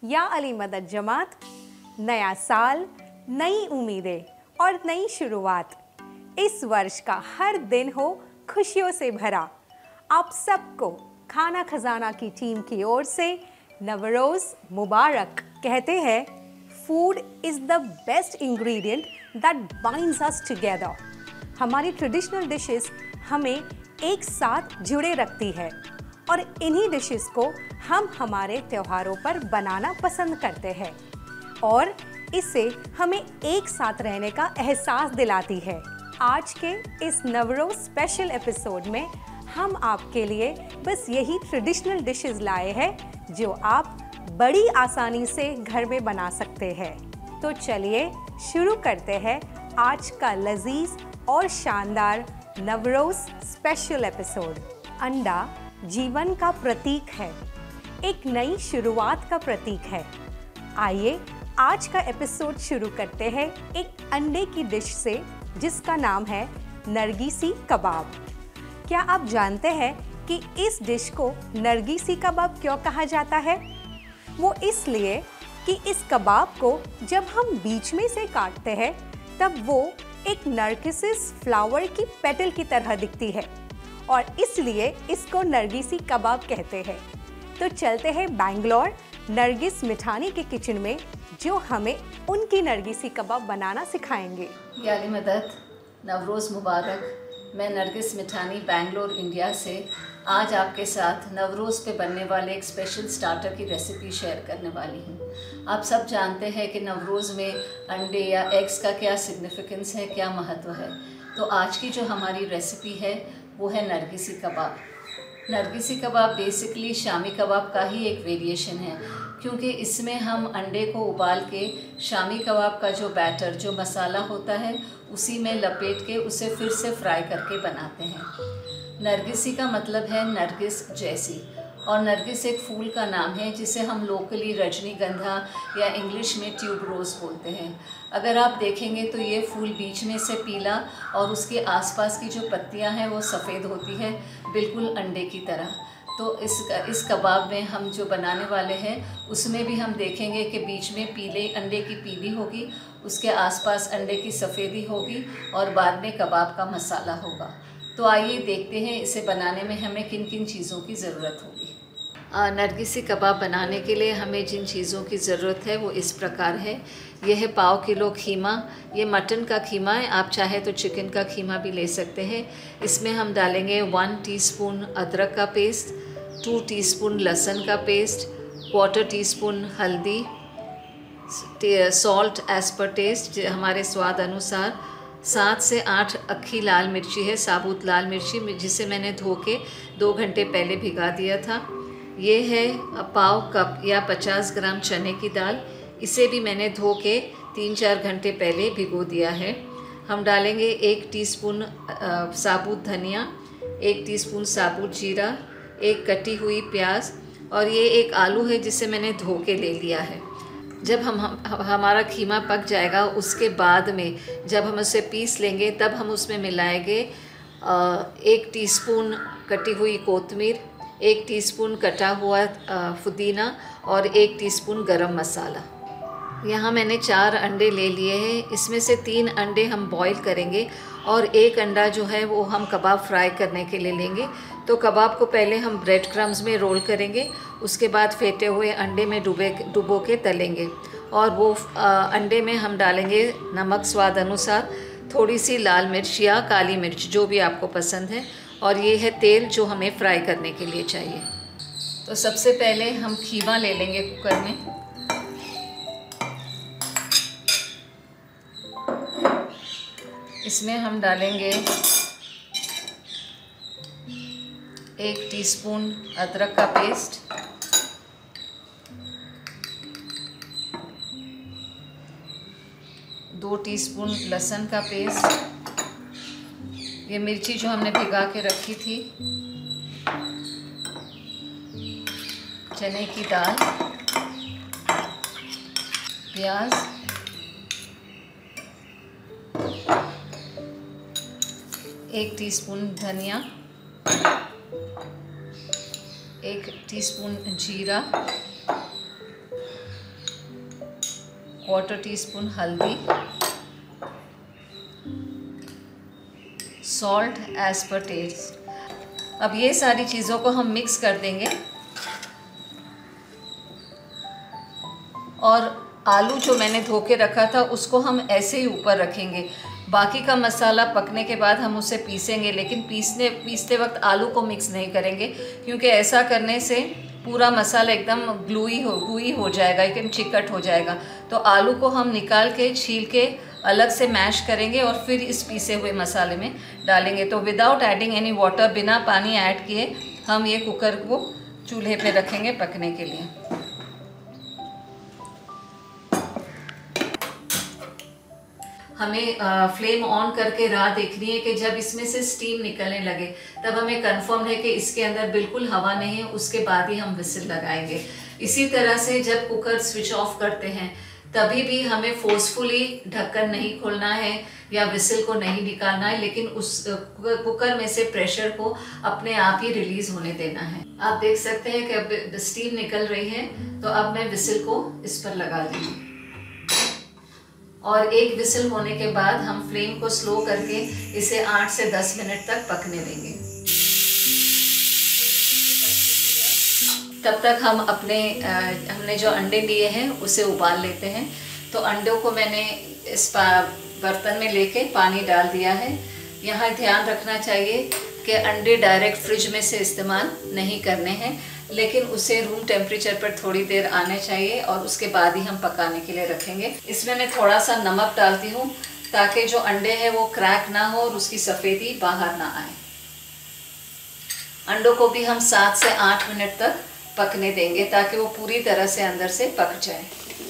या अली मदद जमात। नया साल, नई उम्मीदें और नई शुरुआत। इस वर्ष का हर दिन हो खुशियों से भरा। आप सबको खाना खजाना की टीम की ओर से नवरोज मुबारक। कहते हैं food is the best ingredient that binds us together. हमारी ट्रेडिशनल डिशेस हमें एक साथ जुड़े रखती है और इन्हीं डिशेस को हम हमारे त्योहारों पर बनाना पसंद करते हैं और इससे हमें एक साथ रहने का एहसास दिलाती है। आज के इस नवरोज स्पेशल एपिसोड में हम आपके लिए बस यही ट्रेडिशनल डिशेस लाए हैं जो आप बड़ी आसानी से घर में बना सकते हैं। तो चलिए शुरू करते हैं आज का लजीज और शानदार नवरोज स्पेशल एपिसोड। अंडा जीवन का प्रतीक है, एक नई शुरुआत का प्रतीक है। आइए आज का एपिसोड शुरू करते हैं एक अंडे की डिश से जिसका नाम है नरगिसी कबाब। क्या आप जानते हैं कि इस डिश को नरगिसी कबाब क्यों कहा जाता है? वो इसलिए कि इस कबाब को जब हम बीच में से काटते हैं तब वो एक नरगिसिस फ्लावर की पेटल की तरह दिखती है और इसलिए इसको नरगिसी कबाब कहते हैं। तो चलते हैं बैंगलोर नरगिस मिठानी के किचन में जो हमें उनकी नरगिसी कबाब बनाना सिखाएंगे। या अली मदद, नवरोज़ मुबारक। मैं नरगिस मिठानी बैंगलोर इंडिया से आज आपके साथ नवरोज़ पे बनने वाले एक स्पेशल स्टार्टर की रेसिपी शेयर करने वाली हूँ। आप सब जानते हैं कि नवरोज़ में अंडे या एग्स का क्या सिग्निफिकेंस है, क्या महत्व है। तो आज की जो हमारी रेसिपी है वो है नरगिसी कबाब। नरगिसी कबाब बेसिकली शामी कबाब का ही एक वेरिएशन है क्योंकि इसमें हम अंडे को उबाल के शामी कबाब का जो बैटर, जो मसाला होता है उसी में लपेट के उसे फिर से फ्राई करके बनाते हैं। नरगिसी का मतलब है नरगिस जैसी और नरगिस एक फूल का नाम है जिसे हम लोकली रजनीगंधा या इंग्लिश में ट्यूब रोज़ बोलते हैं। अगर आप देखेंगे तो ये फूल बीच में से पीला और उसके आसपास की जो पत्तियां हैं वो सफ़ेद होती है, बिल्कुल अंडे की तरह। तो इस कबाब में हम जो बनाने वाले हैं उसमें भी हम देखेंगे कि बीच में पीले अंडे की पीली होगी, उसके आसपास अंडे की सफ़ेदी होगी और बाद में कबाब का मसाला होगा। तो आइए देखते हैं इसे बनाने में हमें किन किन चीज़ों की ज़रूरत होगी। नरगिसी कबाब बनाने के लिए हमें जिन चीज़ों की ज़रूरत है वो इस प्रकार है। यह है पाव किलो खीमा। ये मटन का खीमा है, आप चाहे तो चिकन का खीमा भी ले सकते हैं। इसमें हम डालेंगे 1 टीस्पून अदरक का पेस्ट, 2 टीस्पून लहसुन का पेस्ट, 1/4 टीस्पून हल्दी, सॉल्ट एज़ पर टेस्ट हमारे स्वाद अनुसार, 7 से 8 अक्खी लाल मिर्ची है, साबुत लाल मिर्ची जिसे मैंने धो के 2 घंटे पहले भिगा दिया था। ये है पाव कप या 50 ग्राम चने की दाल, इसे भी मैंने धो के 3-4 घंटे पहले भिगो दिया है। हम डालेंगे 1 टीस्पून साबुत धनिया, 1 टीस्पून साबुत जीरा, 1 कटी हुई प्याज और ये एक आलू है जिसे मैंने धो के ले लिया है। जब हमारा खीमा पक जाएगा उसके बाद में जब हम उसे पीस लेंगे तब हम उसमें मिलाएंगे 1 टीस्पून कटी हुई कोतमीर, 1 टीस्पून कटा हुआ पुदीना और 1 टीस्पून गरम मसाला। यहाँ मैंने 4 अंडे ले लिए हैं। इसमें से 3 अंडे हम बॉईल करेंगे और 1 अंडा जो है वो हम कबाब फ्राई करने के लिए लेंगे। तो कबाब को पहले हम ब्रेड क्रम्स में रोल करेंगे, उसके बाद फेंटे हुए अंडे में डुबो के तलेंगे और वो अंडे में हम डालेंगे नमक स्वाद अनुसार, थोड़ी सी लाल मिर्च या काली मिर्च जो भी आपको पसंद है और ये है तेल जो हमें फ्राई करने के लिए चाहिए। तो सबसे पहले हम खीमा ले लेंगे कुकर में। इसमें हम डालेंगे 1 टीस्पून अदरक का पेस्ट, 2 टीस्पून लहसुन का पेस्ट, ये मिर्ची जो हमने भिगा के रखी थी, चने की दाल, प्याज, एक टीस्पून धनिया, 1 टीस्पून जीरा, 1/4 टीस्पून हल्दी, सॉल्ट एज पर टेस्ट। अब ये सारी चीज़ों को हम मिक्स कर देंगे और आलू जो मैंने धो के रखा था उसको हम ऐसे ही ऊपर रखेंगे। बाकी का मसाला पकने के बाद हम उसे पीसेंगे, लेकिन पीसते वक्त आलू को मिक्स नहीं करेंगे, क्योंकि ऐसा करने से पूरा मसाला एकदम गुई हो जाएगा, एकदम चिकट हो जाएगा। तो आलू को हम निकाल के छील के अलग से मैश करेंगे और फिर इस पीसे हुए मसाले में डालेंगे। तो विदाउट एडिंग एनी वाटर, बिना पानी ऐड किए हम ये कुकर को चूल्हे पे रखेंगे पकने के लिए। हमें फ्लेम ऑन करके राह देखनी है कि जब इसमें से स्टीम निकलने लगे तब हमें कंफर्म है कि इसके अंदर बिल्कुल हवा नहीं है, उसके बाद ही हम विसिल लगाएंगे। इसी तरह से जब कुकर स्विच ऑफ करते हैं तभी भी हमें फोर्सफुली ढक्कन नहीं खोलना है या विसिल को नहीं निकालना है, लेकिन उस कुकर में से प्रेशर को अपने आप ही रिलीज होने देना है। आप देख सकते हैं कि अब स्टीम निकल रही है, तो अब मैं विसिल को इस पर लगा दूँगी और एक विसिल होने के बाद हम फ्लेम को स्लो करके इसे 8 से 10 मिनट तक पकने देंगे। तब तक हम हमने जो अंडे लिए हैं उसे उबाल लेते हैं। तो अंडों को मैंने इस बर्तन में लेके पानी डाल दिया है। यहाँ ध्यान रखना चाहिए कि अंडे डायरेक्ट फ्रिज में से इस्तेमाल नहीं करने हैं, लेकिन उसे रूम टेम्परेचर पर थोड़ी देर आने चाहिए और उसके बाद ही हम पकाने के लिए रखेंगे। इसमें मैं थोड़ा सा नमक डालती हूँ ताकि जो अंडे हैं वो क्रैक ना हो और उसकी सफ़ेदी बाहर ना आए। अंडों को भी हम 7 से 8 मिनट तक पकने देंगे ताकि वो पूरी तरह से अंदर से पक जाए।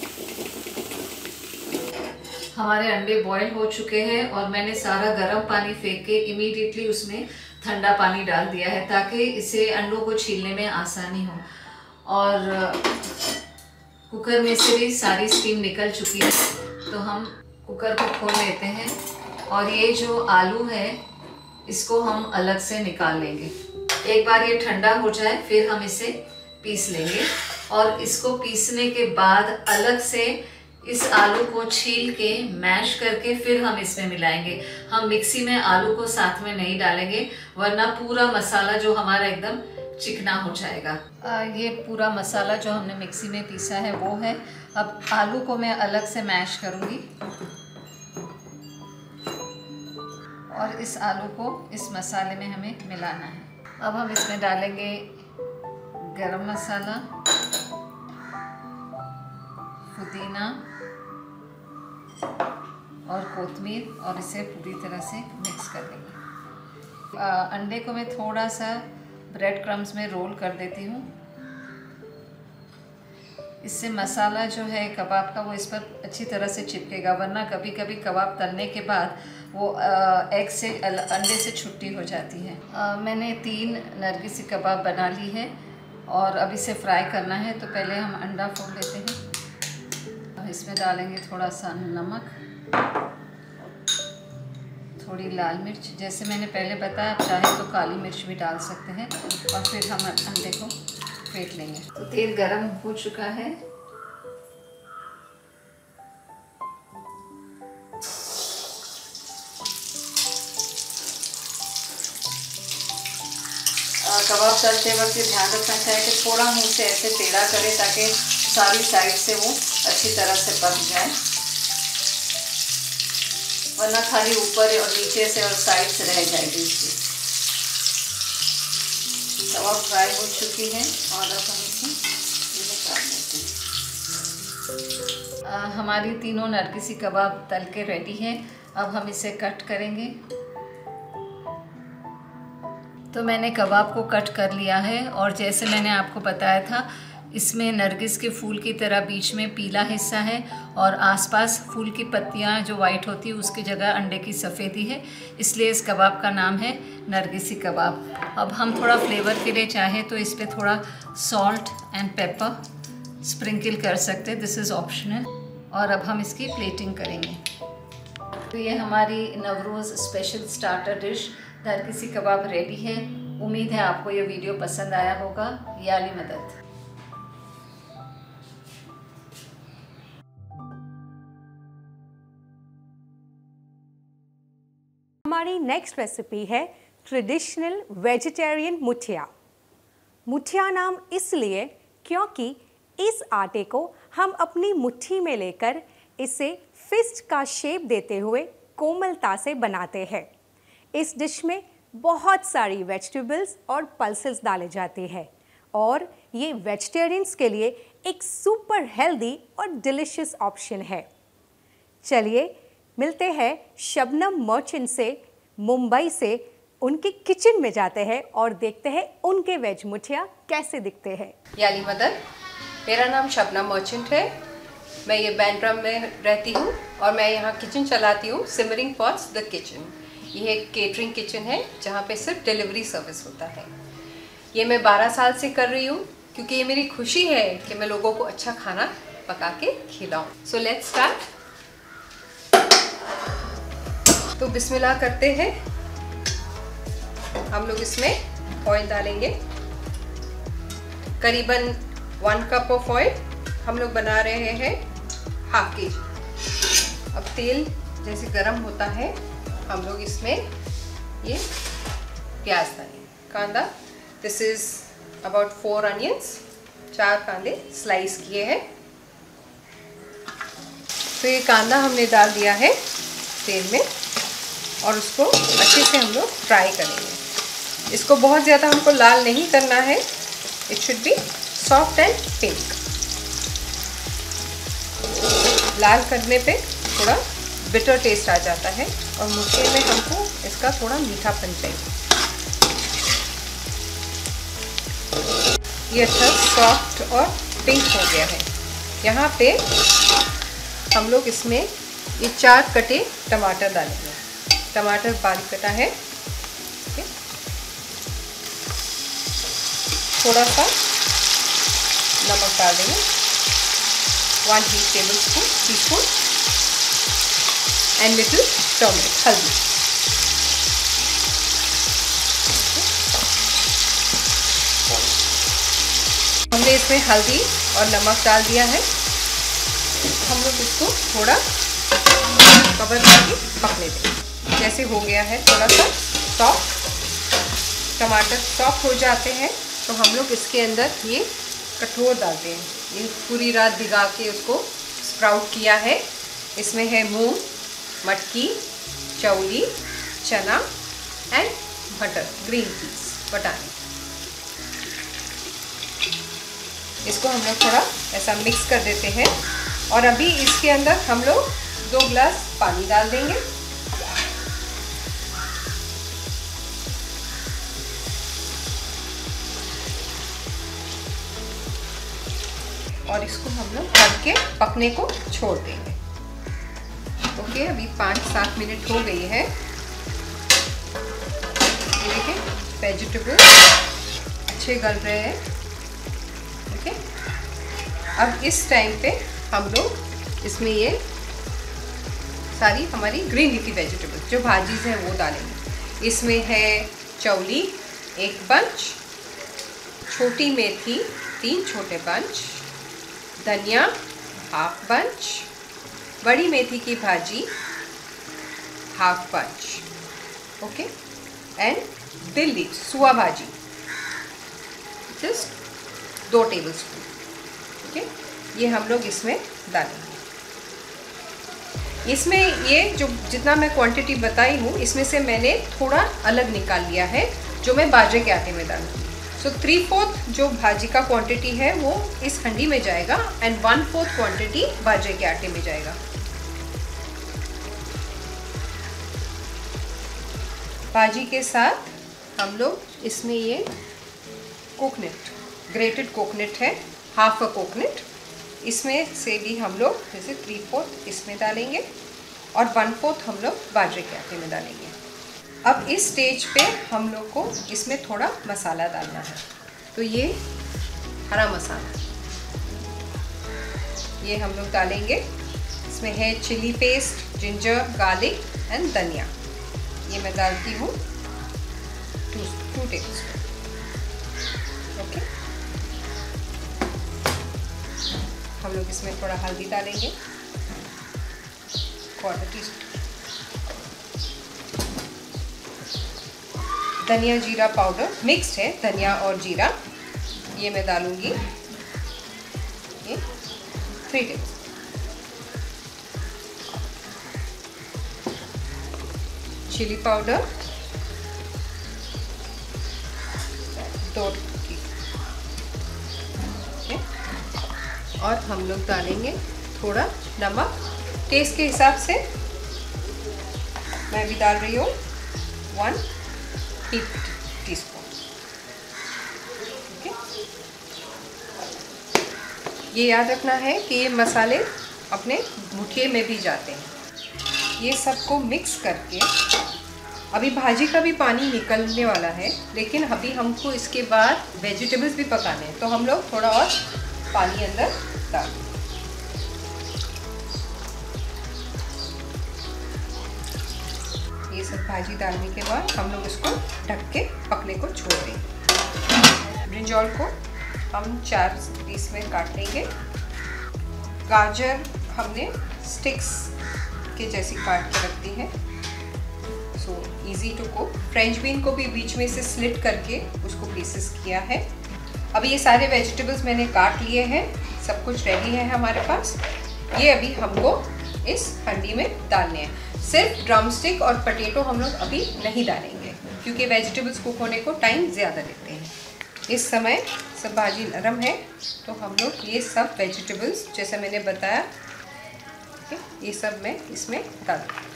हमारे अंडे बॉईल हो चुके हैं और मैंने सारा गर्म पानी फेंक के इमीडिएटली उसमें ठंडा पानी डाल दिया है ताकि इसे अंडों को छीलने में आसानी हो। और कुकर में से भी सारी स्टीम निकल चुकी है, तो हम कुकर को खोल लेते हैं और ये जो आलू है इसको हम अलग से निकाल लेंगे। एक बार ये ठंडा हो जाए फिर हम इसे पीस लेंगे और इसको पीसने के बाद अलग से इस आलू को छील के मैश करके फिर हम इसमें मिलाएंगे। हम मिक्सी में आलू को साथ में नहीं डालेंगे वरना पूरा मसाला जो हमारा एकदम चिकना हो जाएगा। ये पूरा मसाला जो हमने मिक्सी में पीसा है वो है। अब आलू को मैं अलग से मैश करूँगी और इस आलू को इस मसाले में हमें मिलाना है। अब हम इसमें डालेंगे गरम मसाला, पुदीना और कोतमीर और इसे पूरी तरह से मिक्स कर देंगे। अंडे को मैं थोड़ा सा ब्रेड क्रम्स में रोल कर देती हूँ। इससे मसाला जो है कबाब का वो इस पर अच्छी तरह से चिपकेगा, वरना कभी कभी कबाब तलने के बाद वो एग से अंडे से छुट्टी हो जाती है। मैंने 3 नरगिसी कबाब बना ली है और अब इसे फ्राई करना है। तो पहले हम अंडा फोड़ लेते हैं। इसमें डालेंगे थोड़ा सा नमक, थोड़ी लाल मिर्च, जैसे मैंने पहले बताया आप चाहे तो काली मिर्च भी डाल सकते हैं, और फिर हम अंडे को फेंट लेंगे। तो तेल गरम हो चुका है। कबाब तलते वक्त ये ध्यान रखना चाहिए कि थोड़ा मुंह से ऐसे टेढ़ा करें ताकि सारी साइड से वो अच्छी तरह से पक जाए, वरना खाली ऊपर और नीचे से और साइड से रह जाएगी इसकी। कबाब फ्राई हो चुकी है और अब हम इसे निकाल लेते हैं। हमारी तीनों नरगिसी कबाब तल के रेडी है। अब हम इसे कट करेंगे। तो मैंने कबाब को कट कर लिया है और जैसे मैंने आपको बताया था इसमें नरगिस के फूल की तरह बीच में पीला हिस्सा है और आसपास फूल की पत्तियां जो वाइट होती है उसकी जगह अंडे की सफ़ेदी है, इसलिए इस कबाब का नाम है नरगिसी कबाब। अब हम थोड़ा फ्लेवर के लिए चाहे तो इस पर थोड़ा सॉल्ट एंड पेपर स्प्रिंकल कर सकते हैं, दिस इज़ ऑप्शनल। और अब हम इसकी प्लेटिंग करेंगे। तो ये हमारी Navroz special starter dish nargisi kebab ready है। उम्मीद है आपको ये वीडियो पसंद आया होगा। याली मदद। हमारी नेक्स्ट रेसिपी है ट्रेडिशनल वेजिटेरियन मुठिया। मुठिया नाम इसलिए क्योंकि इस आटे को हम अपनी मुट्ठी में लेकर इसे फिस्ट का शेप देते हुए कोमलता से बनाते हैं। इस डिश में बहुत सारी वेजिटेबल्स और पल्सेस डाले जाते हैं और ये वेजिटेरियंस के लिए एक सुपर हेल्दी और डिलिशियस ऑप्शन है। चलिए मिलते हैं शबनम मर्चेंट से, मुंबई से। उनके किचन में जाते हैं और देखते हैं उनके वेज मुठिया कैसे दिखते हैं। याली मदन, मेरा नाम शबनम मर्चेंट है। मैं ये बैंड्रा में रहती हूँ और मैं यहाँ किचन चलाती हूँ, सिमरिंग पॉट्स द किचन। ये एक केटरिंग किचन है जहाँ पे सिर्फ डिलीवरी सर्विस होता है। ये मैं 12 साल से कर रही हूँ क्योंकि ये मेरी खुशी है कि मैं लोगों को अच्छा खाना पका के खिलाऊँ। So let's start. तो बिस्मिल्लाह करते हैं। हम लोग इसमें ऑयल डालेंगे, करीबन 1 कप ऑफ ऑयल। हम लोग बना रहे हैं ½ kg। अब तेल जैसे गरम होता है हम लोग इसमें ये प्याज डालेंगे, कांदा। दिस इज अबाउट 4 अनियंस, 4 कांदे स्लाइस किए हैं। तो ये कांदा हमने डाल दिया है तेल में और उसको अच्छे से हम लोग फ्राई करेंगे। इसको बहुत ज़्यादा हमको लाल नहीं करना है, it should be soft and pink. लाल करने पे थोड़ा बिटर टेस्ट आ जाता है और मुठिए में हमको इसका थोड़ा मीठापन चाहिए। ये अच्छा सॉफ्ट और पिंक हो गया है। यहाँ पे हम लोग इसमें ये 4 कटे टमाटर डालेंगे। टमाटर बारीक कटा है। थोड़ा सा नमक डाल देंगे, 1 टीस्पून एंड लिटिल टर्मरिक, हल्दी। हमने इसमें हल्दी और नमक डाल दिया है। हम लोग इसको थोड़ा कवर करके पकने देंगे। जैसे हो गया है थोड़ा सा सॉफ्ट, टमाटर सॉफ्ट हो जाते हैं तो हम लोग इसके अंदर ये कठोर डालते हैं। ये पूरी रात भिगा के उसको स्प्राउट किया है। इसमें है मूंग, मटकी, चौली, चना एंड मटर, ग्रीन पीस, बटाने। इसको हम लोग थोड़ा ऐसा मिक्स कर देते हैं और अभी इसके अंदर हम लोग 2 गिलास पानी डाल देंगे। और इसको हम लोग ढक के पकने को छोड़ देंगे। ओके, अभी 5-7 मिनट हो गई है। ये देखिए वेजिटेबल अच्छे गल रहे हैं। ओके, अब इस टाइम पे हम लोग इसमें ये सारी हमारी ग्रीन लीफी वेजिटेबल जो भाजीज हैं वो डालेंगे। इसमें है चौली 1 बंच, छोटी मेथी 3 छोटे बंच, धनिया ½ बंच, बड़ी मेथी की भाजी ½ bunch, okay, and dill leaves, सुआ भाजी जस्ट 2 टेबलस्पून। ओके, ये हम लोग इसमें डालेंगे। इसमें ये जो जितना मैं क्वांटिटी बताई हूँ इसमें से मैंने थोड़ा अलग निकाल लिया है जो मैं बाजरे के आटे में डालूंगी। सो 3/4 जो भाजी का क्वांटिटी है वो इस हंडी में जाएगा एंड 1/4 क्वांटिटी बाजरे के आटे में जाएगा। भाजी के साथ हम लोग इसमें ये कोकोनट, ग्रेटेड कोकोनट है, ½ कोकोनट, इसमें से भी हम लोग जैसे 3/4 इसमें डालेंगे और 1/4 हम लोग बाजरे के आटे में डालेंगे। अब इस स्टेज पे हम लोग को इसमें थोड़ा मसाला डालना है। तो ये हरा मसाला ये हम लोग डालेंगे। इसमें है chilli paste, ginger, garlic and धनिया। ये मैं डालती हूँ 2 टेबलस्पून। ओके, हम लोग इसमें थोड़ा हल्दी डालेंगे, 1/4 टीस्पून। धनिया जीरा पाउडर मिक्स्ड है, धनिया और जीरा, ये मैं डालूंगी, ये 3 टेबल। चिली पाउडर 2 टी, और हम लोग डालेंगे थोड़ा नमक टेस्ट के हिसाब से। मैं भी डाल रही हूँ 1 टीस्पून। ये याद रखना है कि ये मसाले अपने मुठिए में भी जाते हैं। ये सबको मिक्स करके, अभी भाजी का भी पानी निकलने वाला है, लेकिन अभी हमको इसके बाद वेजिटेबल्स भी पकाने हैं, तो हम लोग थोड़ा और पानी अंदर डाल दें। ये सब भाजी डालने के बाद हम लोग इसको ढक के पकने को छोड़ देंगे। ब्रिंजॉल को हम 4 पीस में काट लेंगे। गाजर हमने स्टिक्स के जैसी काट के रखती है, so easy to cook. French bean को भी बीच में से स्लिट करके उसको पीसेस किया है। अभी ये सारे वेजिटेबल्स मैंने काट लिए हैं, सब कुछ रेडी है हमारे पास। ये अभी हमको इस हंडी में डालने हैं। सिर्फ ड्रमस्टिक और पोटैटो हम लोग अभी नहीं डालेंगे, क्योंकि वेजिटेबल्स कुक होने को टाइम ज़्यादा लेते हैं। इस समय सब भाजी नरम है, तो हम लोग ये सब वेजिटेबल्स जैसे मैंने बताया, ये सब मैं इसमें डाल दूँ।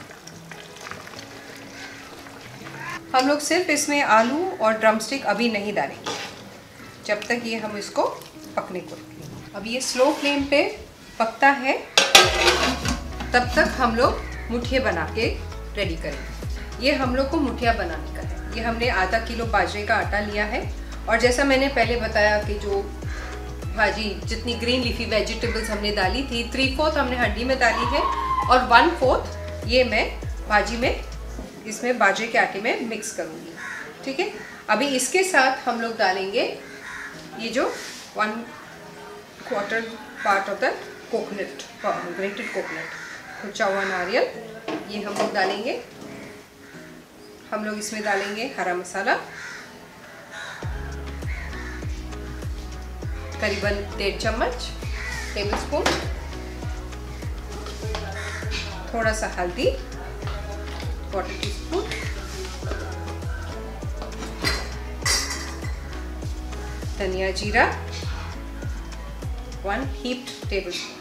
हम लोग सिर्फ इसमें आलू और ड्रमस्टिक अभी नहीं डालेंगे, जब तक ये हम इसको पकने को रखेंगे। अब ये स्लो फ्लेम पे पकता है, तब तक हम लोग मुठिया बना के रेडी करेंगे। ये हम लोग को मुठिया बनाने का है। ये हमने आधा किलो बाजरे का आटा लिया है, और जैसा मैंने पहले बताया कि जो भाजी जितनी ग्रीन लीफी वेजिटेबल्स हमने डाली थी, 3/4 हमने हंडी में डाली है, और 1/4 ये मैं भाजी में इसमें बाजरे के आटे में मिक्स करूँगी। ठीक है, अभी इसके साथ हम लोग डालेंगे ये जो 1/4 part of the coconut, grated coconut, कुचा हुआ नारियल, ये हम लोग डालेंगे। हम लोग इसमें डालेंगे हरा मसाला करीबन 1.5 चम्मच, टेबल स्पून, थोड़ा सा हल्दी 1/4 टीस्पून, धनिया जीरा 1 heaped tablespoon,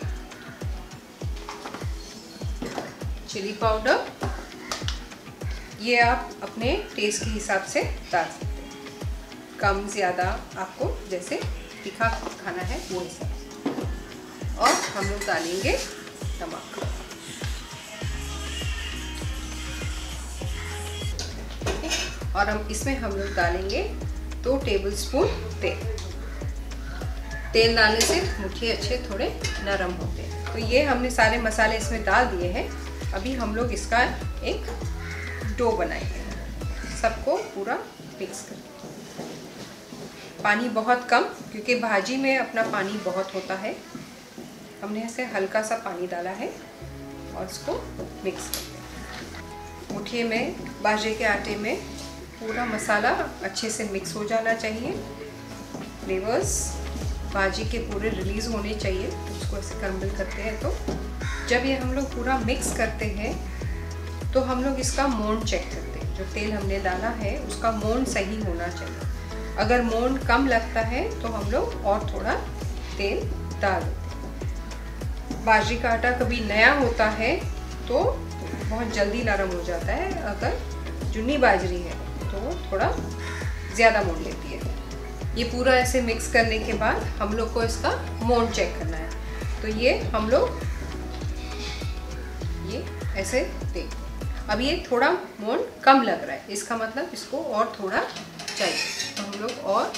chilli powder ये आप अपने टेस्ट के हिसाब से डाल सकते हैं, कम ज़्यादा आपको जैसे तीखा खाना है वो हिसाब से। और हम लोग डालेंगे नमक, और इसमें हम लोग डालेंगे 2 टेबल स्पून तेल। तेल डालने से मुठिए अच्छे थोड़े नरम होते हैं। तो ये हमने सारे मसाले इसमें डाल दिए हैं। अभी हम लोग इसका एक डो बनाएंगे, सबको पूरा मिक्स करके। पानी बहुत कम, क्योंकि भाजी में अपना पानी बहुत होता है। हमने ऐसे हल्का सा पानी डाला है और इसको मिक्स करते हैं। मुठिए में बाजरे के आटे में पूरा मसाला अच्छे से मिक्स हो जाना चाहिए। फ्लेवर्स भाजी के पूरे रिलीज़ होने चाहिए, उसको ऐसे क्रम्बल करते हैं। तो जब ये हम लोग पूरा मिक्स करते हैं तो हम लोग इसका मोंड चेक करते हैं। जो तेल हमने डाला है उसका मोंड सही होना चाहिए। अगर मोंड कम लगता है तो हम लोग और थोड़ा तेल डाल देते हैं। बाजरे का आटा कभी नया होता है तो बहुत जल्दी नरम हो जाता है, अगर जुनी बाजरी है तो थोड़ा ज़्यादा मोंड लेती है। ये पूरा ऐसे मिक्स करने के बाद हम लोग को इसका मोंड चेक करना है। तो ये हम लोग ये ऐसे देख, अब ये थोड़ा मोंड कम लग रहा है, इसका मतलब इसको और थोड़ा चाहिए। तो हम लोग और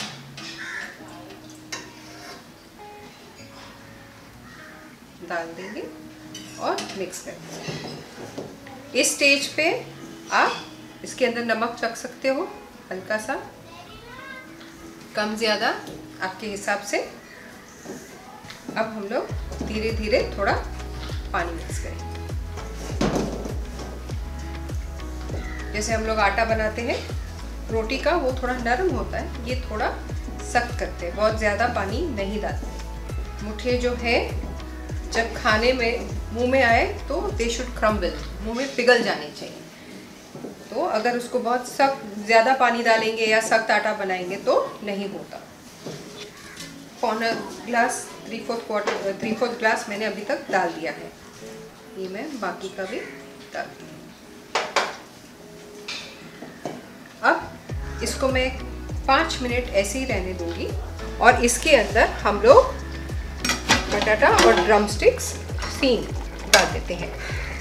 डाल देंगे और मिक्स कर देंगे। इस स्टेज पे आप इसके अंदर नमक रख सकते हो, हल्का सा, कम ज़्यादा आपके हिसाब से। अब हम लोग धीरे धीरे थोड़ा पानी मिक्स करेंगे। जैसे हम लोग आटा बनाते हैं रोटी का वो थोड़ा नरम होता है, ये थोड़ा सख्त करते हैं, बहुत ज़्यादा पानी नहीं डालते। मुठिया जो है जब खाने में मुंह में आए तो दे शुड क्रम्बल, मुंह में पिघल जाने चाहिए। तो अगर उसको बहुत सख्त ज़्यादा पानी डालेंगे या सख्त आटा बनाएंगे तो नहीं होता। पौना ग्लास 3/4 ग्लास मैंने अभी तक डाल दिया है। ये मैं बाकी का भी डाल दूँ। अब इसको मैं 5 मिनट ऐसे ही रहने दूंगी और इसके अंदर हम लोग बटाटा और ड्रम स्टिक्स सीन डाल देते हैं।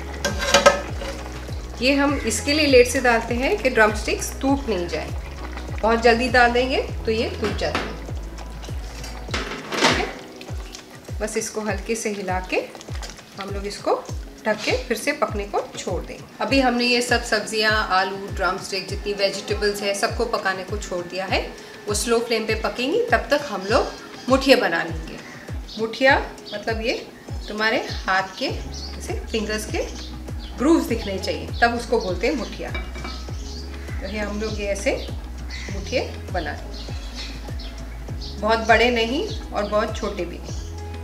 ये हम इसके लिए लेट से डालते हैं कि ड्रम स्टिक्स टूट नहीं जाए। बहुत जल्दी डाल देंगे तो ये टूट जाते हैं। ठीक है, बस इसको हल्के से हिला के हम लोग इसको ढक के फिर से पकने को छोड़ दें। अभी हमने ये सब सब्जियां, आलू, ड्रम स्टिक, जितनी वेजिटेबल्स है सबको पकाने को छोड़ दिया है। वो स्लो फ्लेम पे पकेंगी, तब तक हम लोग मुठिया बना लेंगे। मुठिया मतलब ये तुम्हारे हाथ के जैसे फिंगर्स के ग्रूव्स दिखने चाहिए, तब उसको बोलते हैं मुठिया। तो ये हम लोग ये ऐसे मुठिए बना लेंगे, बहुत बड़े नहीं और बहुत छोटे भी नहीं।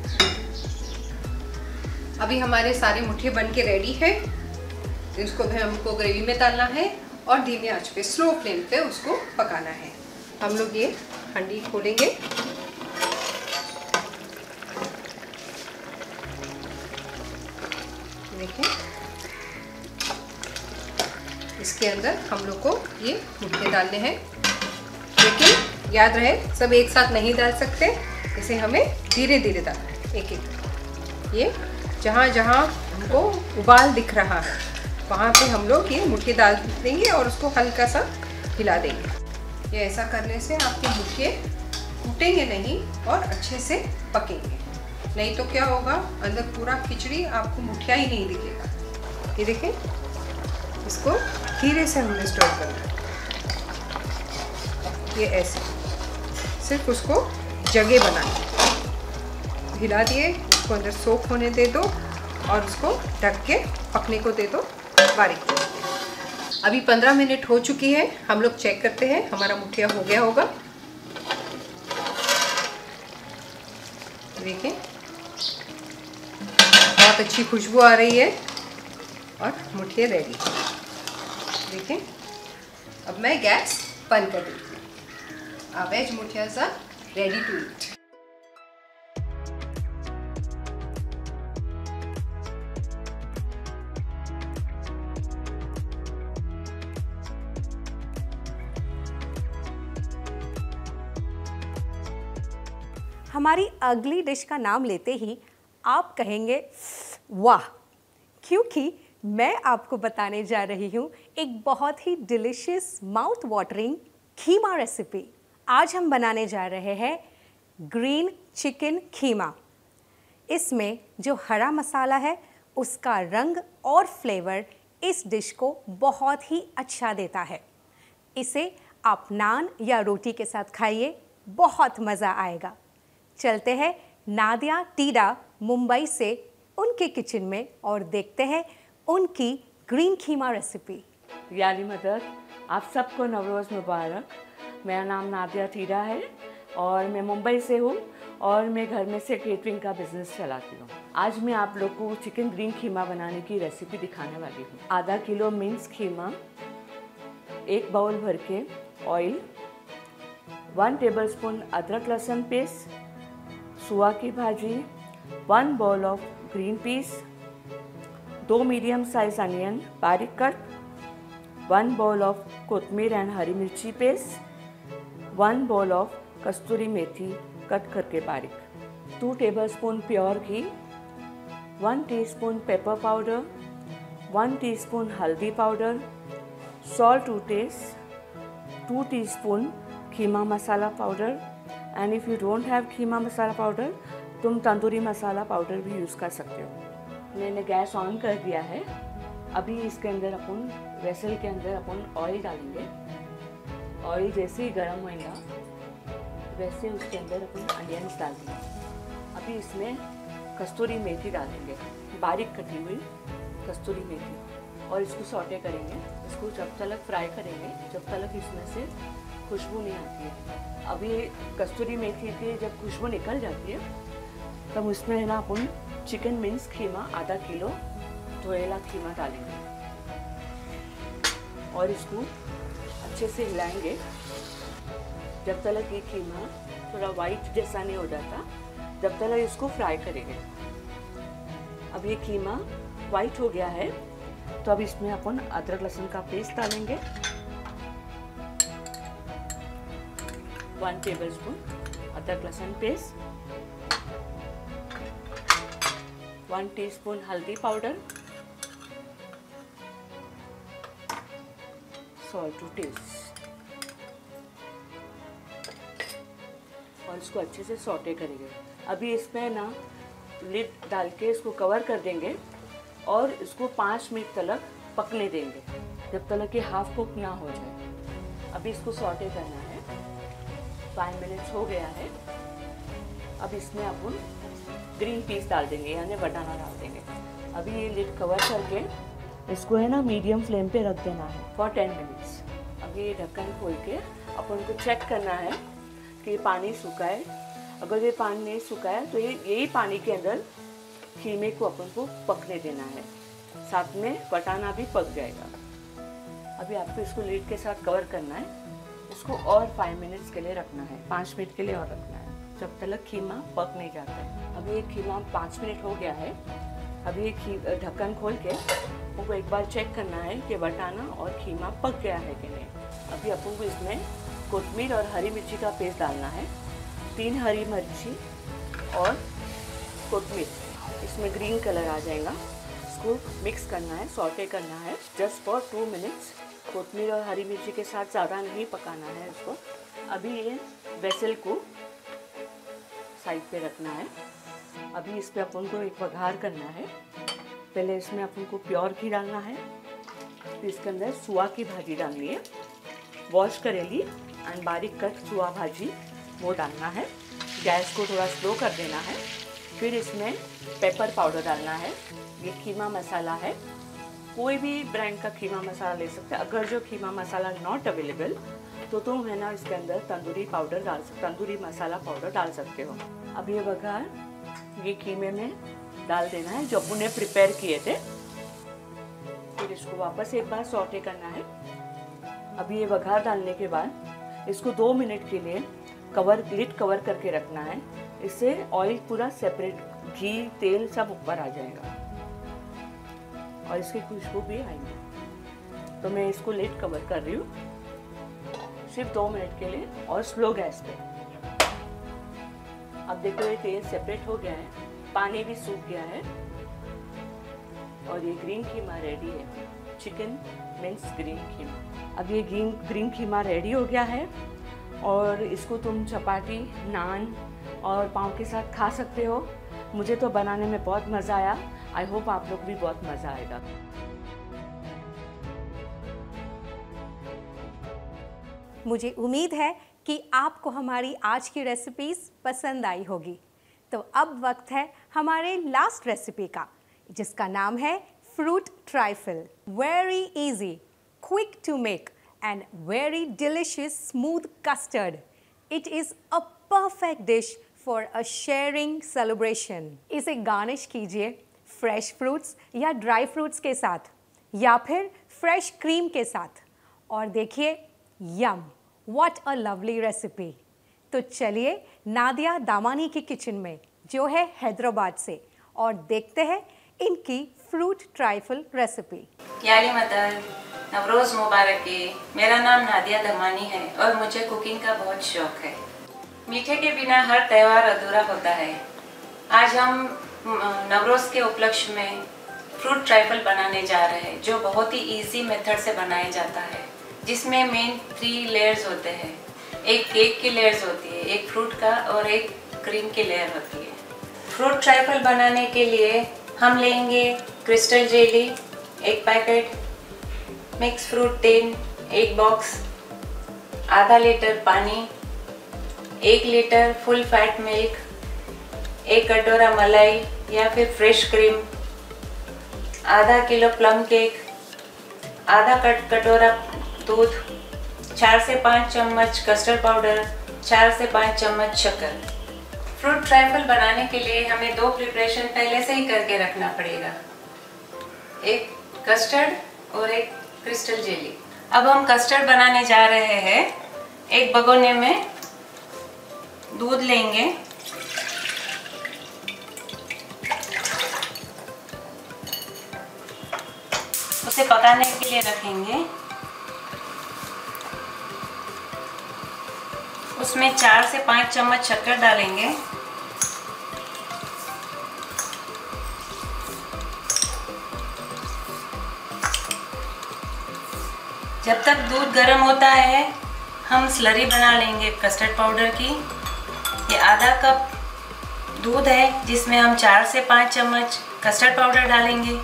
अभी हमारे सारे मुठिए बन के रेडी है। तो इसको भी हमको ग्रेवी में डालना है और धीमे आंच पे स्लो फ्लेम पे उसको पकाना है। हम लोग ये हंडी खोलेंगे। देखिए, इसके अंदर हम लोग को ये मुठिए डालने हैं, लेकिन याद रहे सब एक साथ नहीं डाल सकते, इसे हमें धीरे धीरे डालना है, एक एक। ये जहाँ जहाँ हमको उबाल दिख रहा है वहाँ पे हम लोग ये मुठिए डाल देंगे और उसको हल्का सा हिला देंगे। ये ऐसा करने से आपके मुठिए टूटेंगे नहीं और अच्छे से पकेंगे। नहीं तो क्या होगा, अंदर पूरा खिचड़ी आपको मुठिया ही नहीं दिखेगा। ये देखें, इसको धीरे से हमने स्टर करना है। ये ऐसे सिर्फ उसको जगह बनानी, हिला दिए, उसको अंदर सोख होने दे दो और उसको ढक के पकने को दे दो बारीक। अभी 15 मिनट हो चुकी है, हम लोग चेक करते हैं हमारा मुठिया हो गया होगा। देखिए, बहुत अच्छी खुशबू आ रही है और मुठिया रेडी। देखिए, अब मैं गैस बंद कर देती हूँ। Our veg मुठियास are ready to eat। हमारी अगली डिश का नाम लेते ही आप कहेंगे वाह, क्योंकि मैं आपको बताने जा रही हूँ एक बहुत ही delicious mouth watering keema recipe. आज हम बनाने जा रहे हैं ग्रीन चिकन खीमा। इसमें जो हरा मसाला है उसका रंग और फ्लेवर इस डिश को बहुत ही अच्छा देता है। इसे आप नान या रोटी के साथ खाइए, बहुत मज़ा आएगा। चलते हैं नादिया टीडा मुंबई से उनके किचन में और देखते हैं उनकी ग्रीन खीमा रेसिपी। याली मदर, आप सबको नवरोज़ मुबारक। मेरा नाम नादिया टीडा है और मैं मुंबई से हूँ और मैं घर में से केटरिंग का बिज़नेस चलाती हूँ। आज मैं आप लोग को चिकन ग्रीन खीमा बनाने की रेसिपी दिखाने वाली हूँ। आधा किलो मिन्स खीमा, 1 बाउल भर के ऑयल, 1 टेबलस्पून अदरक लहसुन पेस्ट, सुआ की भाजी, 1 bowl of green peas, 2 medium size onion बारीक कट, 1 बाउल ऑफ कोतमीर एंड हरी मिर्ची पेस्ट, 1 बाउल ऑफ कस्तूरी मेथी कट करके बारीक, 2 टेबलस्पून प्योर घी, 1 टीस्पून पेपर पाउडर, 1 टीस्पून हल्दी powder, salt to taste, 2 teaspoon keema masala powder, and if you don't have keema masala powder तुम तंदूरी मसाला पाउडर भी यूज़ कर सकते हो। मैंने गैस ऑन कर दिया है। अभी इसके अंदर अपन वेसल के अंदर अपन ऑयल डालेंगे। ऑयल जैसे ही गर्म होएगा वैसे उसके अंदर अपन अनियंस डाल देंगे। अभी इसमें कस्तूरी मेथी डालेंगे, बारीक कटी हुई कस्तूरी मेथी, और इसको सॉटे करेंगे। इसको जब तक फ्राई करेंगे जब तक इसमें से खुशबू नहीं आती है। अभी कस्तूरी मेथी की जब खुशबू निकल जाती है तब उसमें है ना अपन चिकन मिन्स खीमा आधा किलो धोएला खीमा डालेंगे और इसको अच्छे से हिलाएंगे जब तक ये खीमा थोड़ा वाइट जैसा नहीं हो जाता, जब तक इसको फ्राई करेंगे। अब ये खीमा वाइट हो गया है तो अब इसमें अपन अदरक लहसुन का पेस्ट डालेंगे, 1 टेबलस्पून अदरक लहसुन पेस्ट, 1 टीस्पून हल्दी पाउडर, सॉल्ट टू टेस्ट और इसको अच्छे से सॉटे करेंगे। अभी इसमें ना लिड डाल के इसको कवर कर देंगे और इसको 5 मिनट तक पकने देंगे जब तक कि हाफ कुक ना हो जाए। अभी इसको सॉटे करना है, 5 मिनट्स हो गया है। अब इसमें अपन ग्रीन पीस डाल देंगे यानी बनाना डाल देंगे। अभी ये लिड कवर करके इसको है ना मीडियम फ्लेम पे रख देना है फॉर 10 मिनट्स। अब ये ढक्कन खोल के अपन को चेक करना है कि पानी सूखा है। अगर ये पानी नहीं सूखा है तो यही पानी के अंदर खीमे को अपन को पकने देना है, साथ में बटाना भी पक जाएगा। अभी आपको इसको लीड के साथ कवर करना है, इसको और 5 मिनट्स के लिए रखना है, 5 मिनट के लिए और रखना है जब तक खीमा पक नहीं जाता है। अभी ये खीमा 5 मिनट हो गया है। अभी ये ढक्कन खोल के आपको एक बार चेक करना है कि बटाना और खीमा पक गया है कि नहीं। अभी अपन को इसमें कोतमीर और हरी मिर्ची का पेस्ट डालना है, 3 हरी मिर्ची और कोतमीर, इसमें ग्रीन कलर आ जाएगा। इसको मिक्स करना है, सॉटे करना है जस्ट फॉर 2 मिनट्स। कोतमीर और हरी मिर्ची के साथ ज़्यादा नहीं पकाना है इसको। अभी ये वेसल को साइड पे रखना है। अभी इस पर अपन को एक वघार करना है। पहले इसमें अपन को प्योर घी डालना है, फिर इसके अंदर सुआ की भाजी डालनी है, वॉश करेली एंड बारीक कट सुआ भाजी वो डालना है। गैस को थोड़ा स्लो कर देना है। फिर इसमें पेपर पाउडर डालना है। ये खीमा मसाला है, कोई भी ब्रांड का खीमा मसाला ले सकते हैं। अगर जो खीमा मसाला नॉट अवेलेबल तो तुम है ना इसके अंदर तंदूरी पाउडर तंदूरी मसाला पाउडर डाल सकते हो। अब ये वघार ये खीमे में डाल देना है जो उन्हें प्रिपेयर किए थे। फिर इसको वापस एक बार सॉटे करना है। अभी ये वघार डालने के बाद इसको 2 मिनट के लिए लिड कवर करके रखना है। इससे ऑयल पूरा सेपरेट, घी तेल सब ऊपर आ जाएगा और इसकी खुशबू भी आएगी। तो मैं इसको लिड कवर कर रही हूँ सिर्फ 2 मिनट के लिए और स्लो गैस पे। अब देखो ये तेल सेपरेट हो गया है, पानी भी सूख गया है और ये ग्रीन खीमा रेडी है, चिकन मिन्स ग्रीन खीमा। अब ये ग्रीन खीमा रेडी हो गया है और इसको तुम चपाती, नान और पाव के साथ खा सकते हो। मुझे तो बनाने में बहुत मज़ा आया। आई होप आप लोग भी बहुत मज़ा आएगा। मुझे उम्मीद है कि आपको हमारी आज की रेसिपीज़ पसंद आई होगी। तो अब वक्त है हमारे लास्ट रेसिपी का, जिसका नाम है fruit trifle. Very easy, quick to make and very delicious smooth custard. It is a perfect dish for a sharing celebration. इसे गार्निश कीजिए फ्रेश फ्रूट्स या ड्राई फ्रूट्स के साथ या फिर फ्रेश क्रीम के साथ और देखिए yum, what a lovely recipe. तो चलिए नादिया दामानी की किचन में, जो है हैदराबाद से, और देखते हैं इनकी फ्रूट ट्राइफल रेसिपी। याली मतर नवरोज़ मुबारक की। मेरा नाम नादिया दमानी है और मुझे कुकिंग का बहुत शौक है। मीठे के बिना हर त्यौहार अधूरा होता है। आज हम नवरोज़ के उपलक्ष्य में फ्रूट ट्राइफल बनाने जा रहे हैं, जो बहुत ही इजी मेथड से बनाया जाता है, जिसमें मेन 3 लेयर्स होते हैं। एक केक की लेयर्स होती है, एक फ्रूट का और एक क्रीम की लेयर होती है। फ्रूट ट्राइफल बनाने के लिए हम लेंगे crystal jelly 1 packet, mix fruit tin 1 box, आधा लीटर पानी, 1 लीटर फुल फैट मिल्क, 1 कटोरा मलाई या फिर फ्रेश क्रीम, आधा किलो प्लम केक, आधा कटोरा दूध, 4 से 5 चम्मच कस्टर्ड पाउडर, 4 से 5 चम्मच शक्कर। फ्रूट ट्राइफल बनाने के लिए हमें 2 प्रिपरेशन पहले से ही करके रखना पड़ेगा, एक कस्टर्ड और एक क्रिस्टल जेली। अब हम कस्टर्ड बनाने जा रहे हैं। एक भगोने में दूध लेंगे, उसे पकाने के लिए रखेंगे। उसमें 4 से 5 चम्मच शक्कर डालेंगे। जब तक दूध गर्म होता है हम स्लरी बना लेंगे कस्टर्ड पाउडर की। ये आधा कप दूध है जिसमें हम 4 से 5 चम्मच कस्टर्ड पाउडर डालेंगे।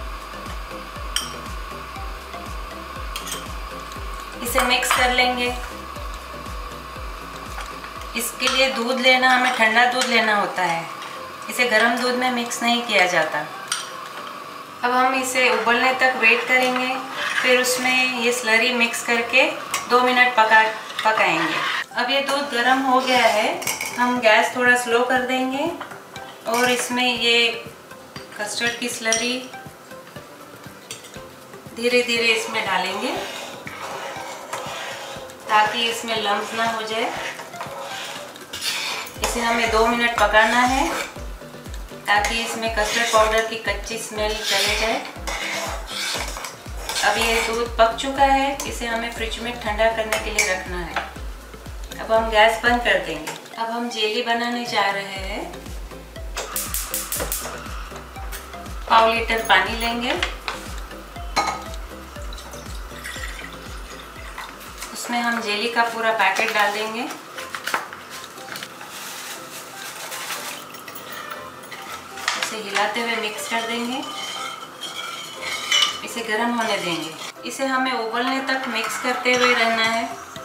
इसे मिक्स कर लेंगे। इसके लिए दूध लेना, हमें ठंडा दूध लेना होता है, इसे गर्म दूध में मिक्स नहीं किया जाता। अब हम इसे उबलने तक वेट करेंगे, फिर उसमें ये स्लरी मिक्स करके 2 मिनट पकाएंगे। अब ये दूध गर्म हो गया है, हम गैस थोड़ा स्लो कर देंगे और इसमें ये कस्टर्ड की स्लरी धीरे धीरे इसमें डालेंगे ताकि इसमें लम्स ना हो जाए। इसे हमें 2 मिनट पकाना है ताकि इसमें कस्टर्ड पाउडर की कच्ची स्मेल चले जाए। अब ये दूध पक चुका है, इसे हमें फ्रिज में ठंडा करने के लिए रखना है। अब हम गैस बंद कर देंगे। अब हम जेली बनाने जा रहे हैं। पाव लीटर पानी लेंगे, उसमें हम जेली का पूरा पैकेट डाल देंगे। इसे हिलाते हुए मिक्स कर देंगे। इसे गर्म होने देंगे। इसे हमें उबलने तक मिक्स करते हुए रहना है।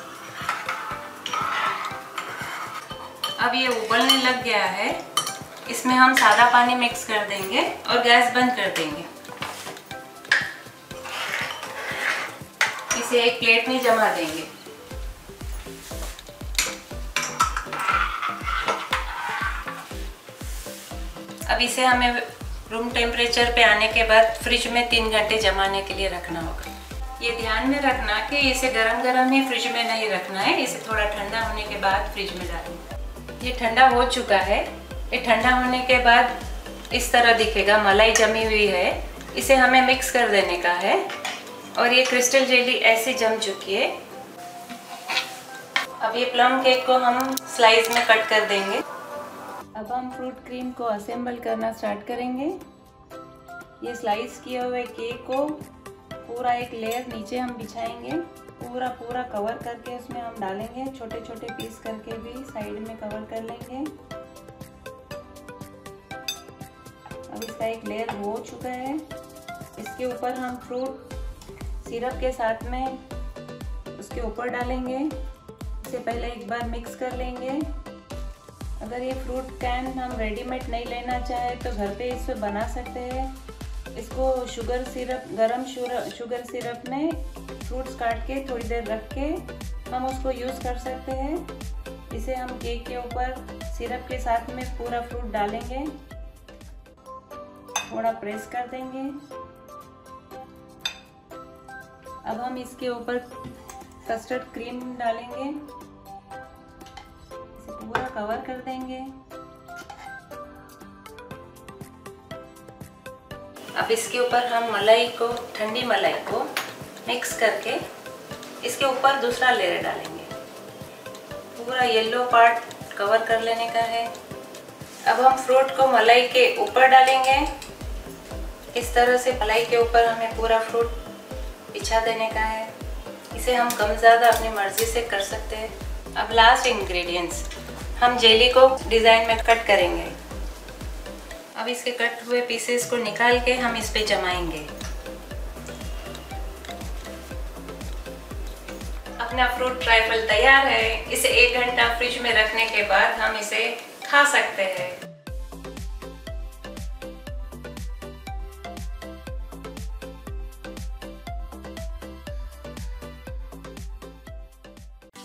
अब ये उबलने लग गया है, इसमें हम सादा पानी मिक्स कर देंगे और गैस बंद कर देंगे। इसे एक प्लेट में जमा देंगे। अब इसे हमें रूम टेम्परेचर पे आने के बाद फ्रिज में 3 घंटे जमाने के लिए रखना होगा। ये ध्यान में रखना कि इसे गरम गरम ही फ्रिज में नहीं रखना है, इसे थोड़ा ठंडा होने के बाद फ्रिज में डालना। ये ठंडा हो चुका है। ये ठंडा होने के बाद इस तरह दिखेगा, मलाई जमी हुई है। इसे हमें मिक्स कर देने का है और ये क्रिस्टल जेली ऐसे जम चुकी है। अब ये प्लम केक को हम स्लाइस में कट कर देंगे। अब हम फ्रूट क्रीम को असेंबल करना स्टार्ट करेंगे। ये स्लाइस किए हुए केक को पूरा एक लेयर नीचे हम बिछाएंगे, पूरा कवर करके उसमें हम डालेंगे। छोटे छोटे पीस करके भी साइड में कवर कर लेंगे। अब इसका एक लेयर हो चुका है। इसके ऊपर हम फ्रूट सिरप के साथ में उसके ऊपर डालेंगे। इसे पहले एक बार मिक्स कर लेंगे। अगर ये फ्रूट कैन हम रेडीमेड नहीं लेना चाहे तो घर पे इससे बना सकते हैं। इसको शुगर सिरप, गरम शुगर सिरप में फ्रूट्स काट के थोड़ी देर रख के हम उसको यूज़ कर सकते हैं। इसे हम केक के ऊपर सिरप के साथ में पूरा फ्रूट डालेंगे, थोड़ा प्रेस कर देंगे। अब हम इसके ऊपर कस्टर्ड क्रीम डालेंगे, इसे पूरा कवर कर देंगे। अब इसके ऊपर हम मलाई को, ठंडी मलाई को मिक्स करके इसके ऊपर दूसरा लेयर डालेंगे। पूरा येलो पार्ट कवर कर लेने का है। अब हम फ्रूट को मलाई के ऊपर डालेंगे। इस तरह से मलाई के ऊपर हमें पूरा फ्रूट बिछा देने का है। इसे हम कम ज़्यादा अपनी मर्जी से कर सकते हैं। अब लास्ट इंग्रेडिएंट्स, हम जेली को डिज़ाइन में कट करेंगे। अब इसके कट हुए पीसेस को निकाल के हम इस पे जमाएंगे। अपना फ्रूट ट्राइफल तैयार है। इसे 1 घंटा फ्रिज में रखने के बाद हम इसे खा सकते हैं।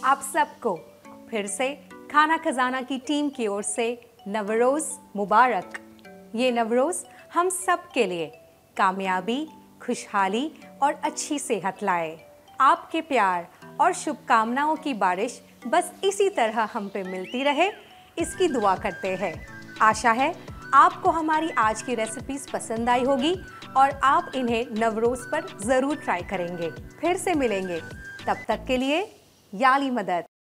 आप सबको फिर से खाना खजाना की टीम की ओर से नवरोज़ मुबारक। ये नवरोज़ हम सब के लिए कामयाबी, खुशहाली और अच्छी सेहत लाए। आपके प्यार और शुभकामनाओं की बारिश बस इसी तरह हम पे मिलती रहे, इसकी दुआ करते हैं। आशा है आपको हमारी आज की रेसिपीज़ पसंद आई होगी और आप इन्हें नवरोज़ पर ज़रूर ट्राई करेंगे। फिर से मिलेंगे, तब तक के लिए याली मदद।